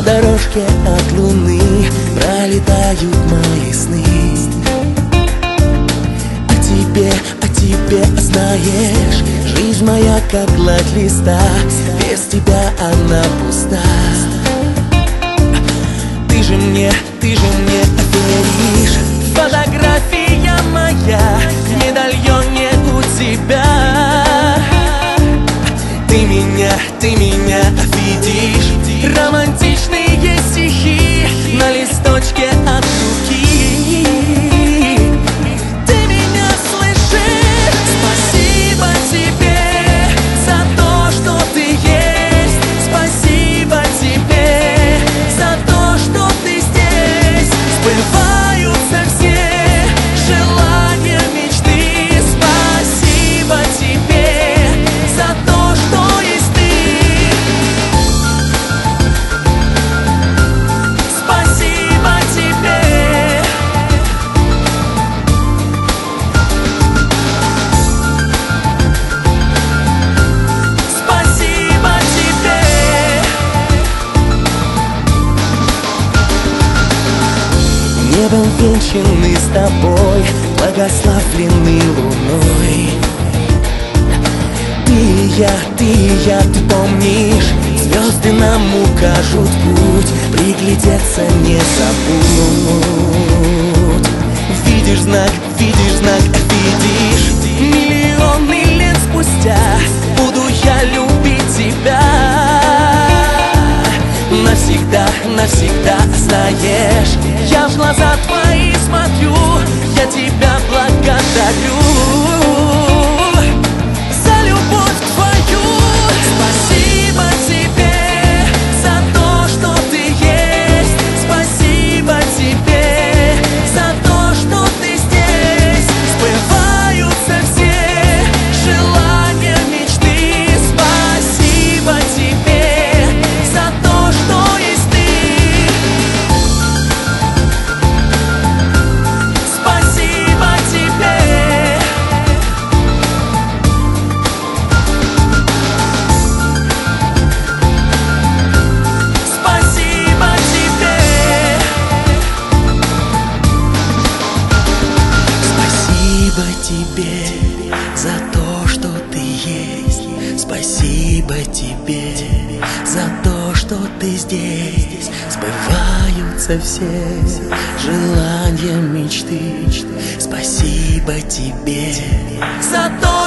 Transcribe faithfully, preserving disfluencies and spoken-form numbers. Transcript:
дорожке от луны пролетают мои сны. О тебе, о тебе знаешь, жизнь моя как гладь листа, без тебя она пуста. Ты же мне, ты же мне веришь, фотография моя в медальоне у тебя. Ты меня, ты меня видишь, романтичные стихи на листочке от руки. Ты меня слышишь? Спасибо тебе за то, что ты есть. Спасибо тебе за то, что ты здесь. Сбываются все желания, мечты. Спасибо тебе за то, что есть ты. Спасибо тебе. Спасибо тебе. Небом венчаны с тобой, благословлены луной. Ты и я, ты и я, ты помнишь, звезды нам укажут путь, приглядеться не забудь. Видишь знак, видишь знак, видишь, миллионы лет спустя буду я любить тебя. Навсегда, навсегда, знаешь, я в глаза твои смотрю, я тебя благодарю за любовь твою. Спасибо тебе за то, что ты есть. Спасибо тебе за то, что ты здесь. Сбываются все желания, мечты. Спасибо тебе за то, что есть ты. Спасибо тебе. Спасибо тебе. Спасибо тебе за то, что ты есть. Спасибо тебе за то, что ты здесь. Сбываются все желания, мечты. Спасибо тебе за то,